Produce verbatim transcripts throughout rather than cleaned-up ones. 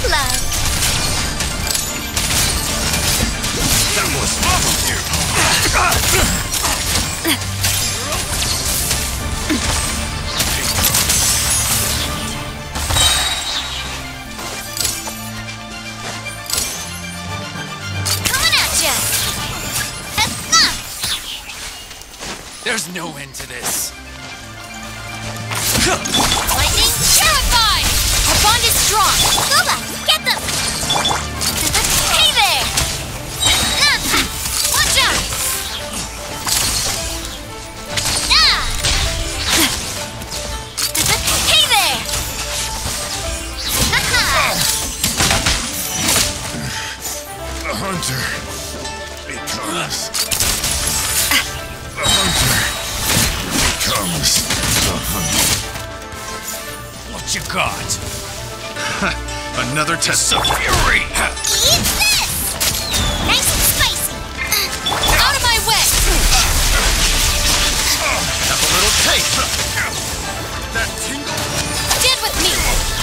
love. That was awful. Coming at ya. There's no end to this. Lightning terrified. Our bond is strong. Gola, get them. Hey there. Watch out. Ah. Hey there. The hunter becomes... The hunter becomes the hunter. What you got? Another test of fury! Eat this. Nice and spicy. Out of my way. Have a little taste! That tingle? Stand with me.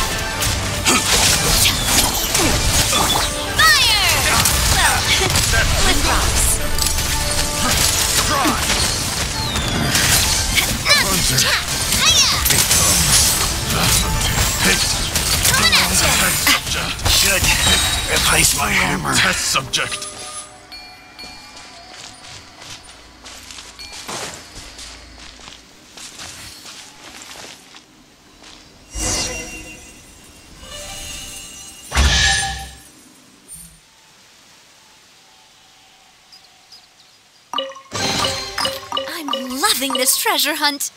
Fire! Well, with rocks. Try! The hunter Hiya! becomes the hunted. Coming at ya. Test subject. Should replace my hammer. Test subject. I'm loving this treasure hunt.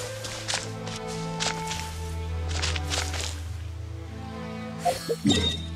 Yeah.